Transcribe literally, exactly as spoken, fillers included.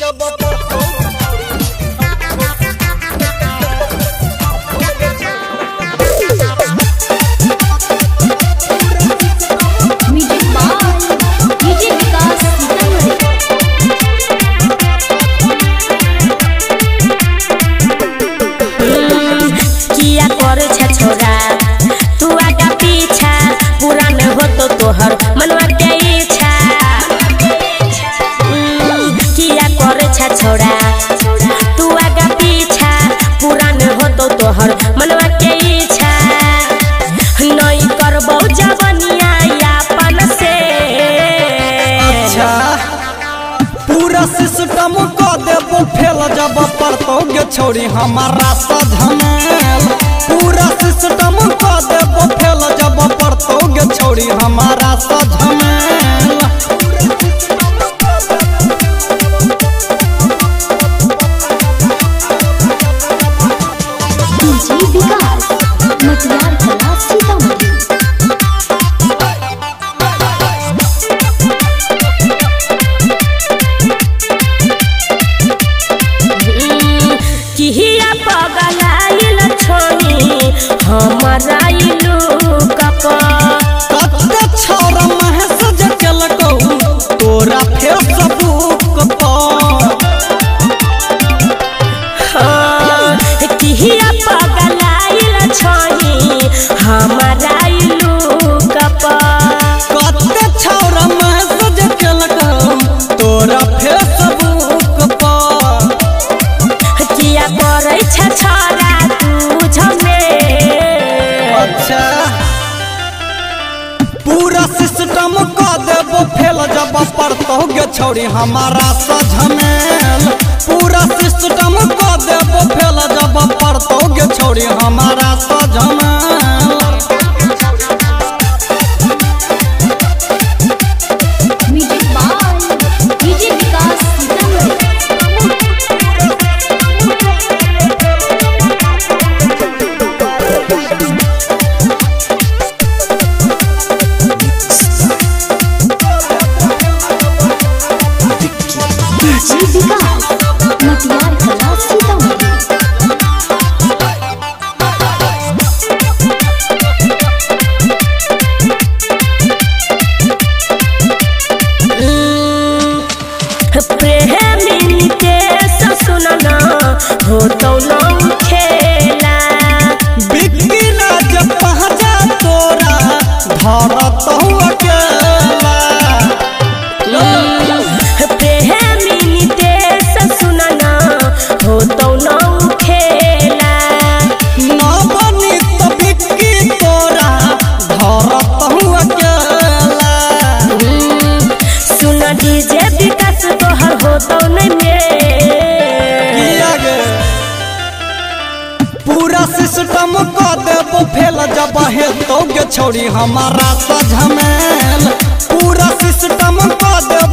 तोहर मनवा के इच्छा किया करे छा छोड़ा तू आगा पीछा पूरा न हो तो तोहर मनवा के इच्छा नहीं करबो जवनिया यापन से। अच्छा पूरा सिस्टम को देबो फेल जब परतोगे छोड़ी हमारा सधमेल। पूरा सिस्टम को देबो फेल जब परतोगे छोड़ी हमारा सधमेल। डीजे विकास मटियार कला सीतामढ़ी। किहिया पगलाइल छोनी हमारा इलू कप कते छोरा महस जलको तोरा फेसबुक पर। किहिया पगलाइल छोनी हमारा इलू कप कते छोरा महस जलको तोरा फेसबुक पर। किया करे छा छोरा तू झमे। अच्छा पूरा सिस्टम को देबो फेल जब परतोगे छोड़ी हमारा सझमेल। पूरा सिस्टम को देबो फेल जब परतोगे छोड़ी हमारा सझमेल। Music by DJ Vikas Sitamarhi. DJ Vikas Matiyar Kala Sitamarhi. प्रेमी के सुनना हो तो लौ खेला बिक्की ना जब पहुंचा तोरा धरत अकेला। प्रेमी के सुनना हो तो लौ खेला ना बनी तो बिक्की तोरा धरत अकेला। सुन डीजे विकास तोहर हो तो नहीं पूरा सिस्टम को देबो फेल जब हेतोगे छोड़ी हमारा सझमेल। पूरा सिस्टम को देबो